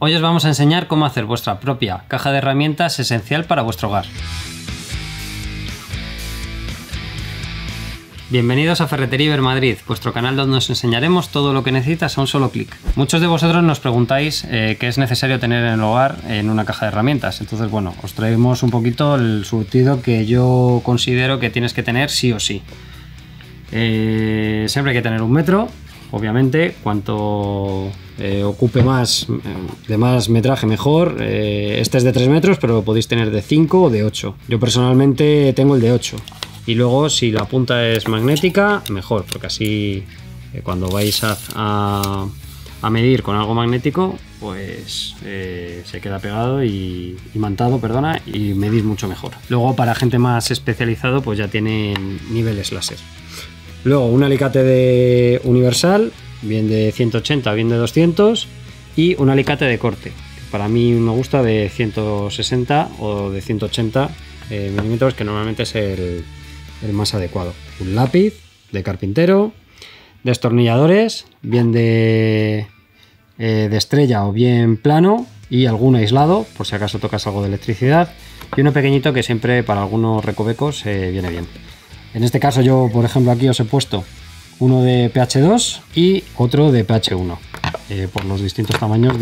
Hoy os vamos a enseñar cómo hacer vuestra propia caja de herramientas esencial para vuestro hogar. Bienvenidos a Ferretería Ibermadrid, vuestro canal donde os enseñaremos todo lo que necesitas a un solo clic. Muchos de vosotros nos preguntáis qué es necesario tener en el hogar en una caja de herramientas. Entonces, bueno, os traemos un poquito el surtido que yo considero que tienes que tener sí o sí. Siempre hay que tener 1 metro, obviamente, cuanto ocupe más, de más metraje mejor. Este es de 3 metros, pero lo podéis tener de 5 o de 8. Yo personalmente tengo el de 8. Y luego, si la punta es magnética, mejor, porque así cuando vais a medir con algo magnético, pues se queda pegado y mantado, perdona, y medís mucho mejor. Luego, para gente más especializado, pues ya tienen niveles láser. Luego, un alicate de universal, bien de 180, bien de 200, y un alicate de corte. Para mí me gusta de 160 o de 180 milímetros, que normalmente es el más adecuado. Un lápiz de carpintero, destornilladores, bien de estrella o bien plano, y algún aislado por si acaso tocas algo de electricidad, y uno pequeñito que siempre para algunos recovecos viene bien. En este caso yo, por ejemplo, aquí os he puesto uno de pH 2 y otro de pH 1 por los distintos tamaños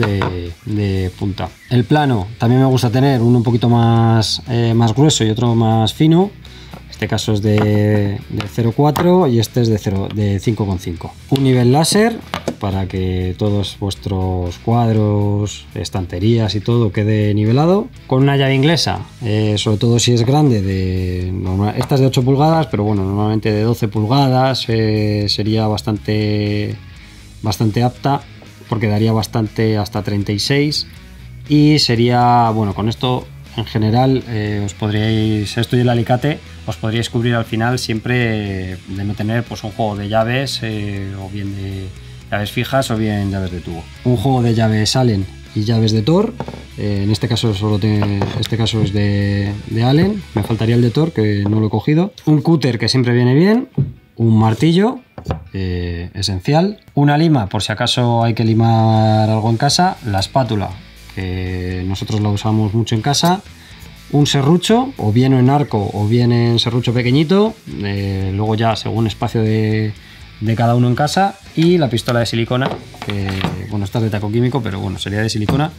de punta. El plano también me gusta tener uno un poquito más grueso y otro más fino. Este caso es de 0,4 y este es de 5,5. Un nivel láser para que todos vuestros cuadros, estanterías y todo quede nivelado. Con una llave inglesa, sobre todo si es grande, esta es de 8 pulgadas, pero bueno, normalmente de 12 pulgadas sería bastante apta, porque daría bastante hasta 36, y sería, bueno, con esto en general os podríais, esto y el alicate, os podríais cubrir al final siempre de no tener pues un juego de llaves, o bien de llaves fijas o bien llaves de tubo. Un juego de llaves Allen y llaves de Thor, en este caso este caso es de Allen, me faltaría el de Thor que no lo he cogido. Un cúter que siempre viene bien, un martillo esencial, una lima por si acaso hay que limar algo en casa, la espátula que nosotros la usamos mucho en casa, un serrucho, o bien en arco o bien en serrucho pequeñito, luego ya según espacio de cada uno en casa, y la pistola de silicona, que bueno, esta es de taco químico, pero bueno, sería de silicona,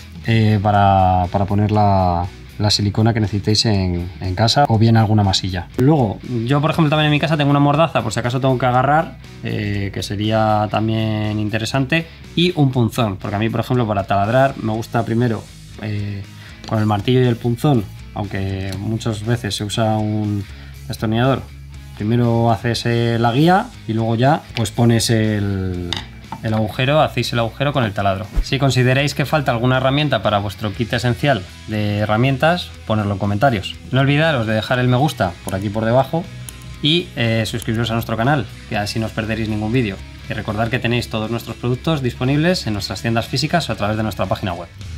para poner la silicona que necesitéis en casa, o bien alguna masilla. Luego, yo por ejemplo también en mi casa tengo una mordaza por si acaso tengo que agarrar, que sería también interesante, y un punzón, porque a mí por ejemplo para taladrar me gusta primero con el martillo y el punzón, aunque muchas veces se usa un destornillador. Primero haces la guía y luego ya pues pones el agujero, hacéis el agujero con el taladro. Si consideráis que falta alguna herramienta para vuestro kit esencial de herramientas, ponedlo en comentarios. No olvidaros de dejar el me gusta por aquí por debajo y suscribiros a nuestro canal, que así no os perderéis ningún vídeo. Y recordad que tenéis todos nuestros productos disponibles en nuestras tiendas físicas o a través de nuestra página web.